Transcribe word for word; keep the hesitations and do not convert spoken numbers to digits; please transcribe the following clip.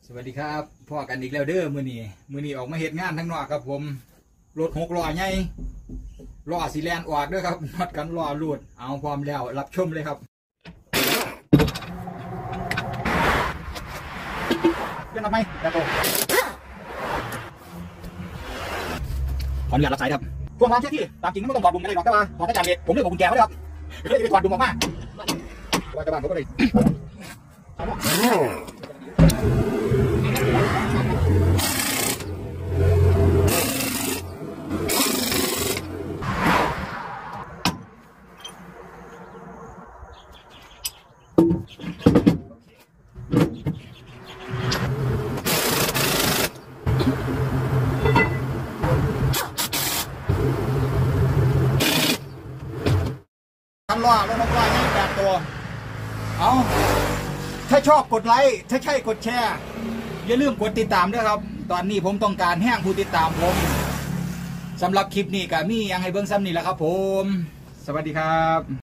สวัสดีครับพ่อกันอีกแล้วเด้อมือนี้มือนี้ออกมาเหตุงานทั้งนอกครับผมรถหกล้อใหญ่ล้อสีแลนออกด้วยครับนัดกันล้อลูดเอาพร้อมแล้วรับชมเลยครับเป็นทำไมแต่โตขออนุญาตรับสายครับช่วงร้านเช็คที่ตามจริงไม่ต้องบอกบุญกันเลยหรอกแต่ว่าพอถ้าจานเด็ดผมเลยบอกบุญแกไว้ครับเลยไปถอดดุมออกมาว่าจะบ้านเขาก็เลยทันล้อรถนกล้อนี่แปดตัวเอาถ้าชอบกดไลค์ถ้าใช่กดแชร์อย่าลืมกดติดตามด้วยครับตอนนี้ผมต้องการแห้งผู้ติดตามผมสำหรับคลิปนี้ก็มียังให้เบิ้งซ้ำนี่แหละครับผมสวัสดีครับ